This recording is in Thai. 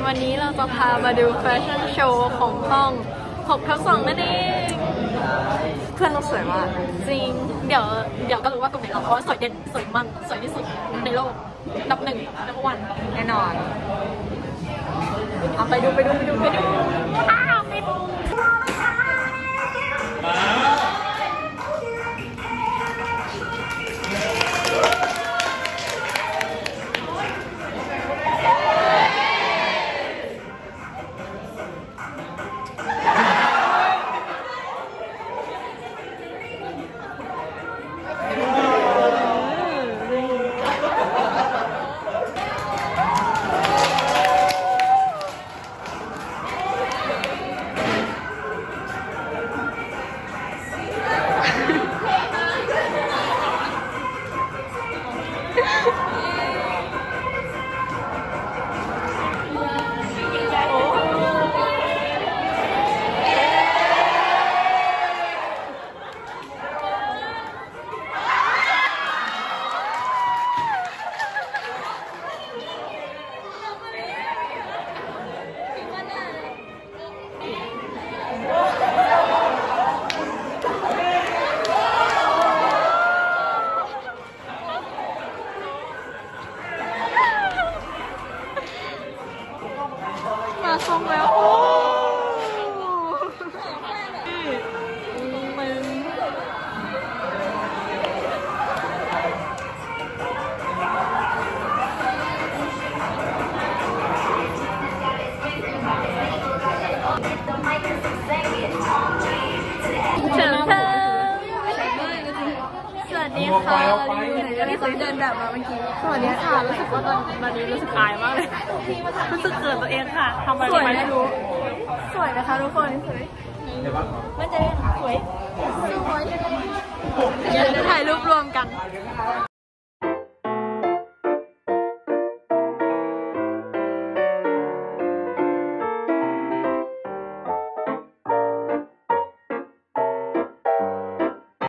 วันนี้เราจะพามาดูแฟชั่นโชว์ของห้อง6/2นั่นเองเพื่อนเราสวยมากจริงเดี๋ยวก็รู้ว่ากลุ่มไหนเราเพราะว่าสวยเด่นสวยมันสวยที่สุดในโลกนับ1 นับวันแน่นอนเอาไปดูอ้าวไปดูทรงแล้วโอ้มึงเชิญเธอสวัสดีค่ะนี่เขาเดินแบบมาเมื่อกี้สวัสดีค่ะรู้สึกว่าตอนนี้รู้สึกอายมากเลยรู้สึกเกินตัวเองค่ะทำอะไรไม่รู้สวยนะคะทุกคนสวยมันจะสวยเดี๋ยวถ่ายรูปรวมกัน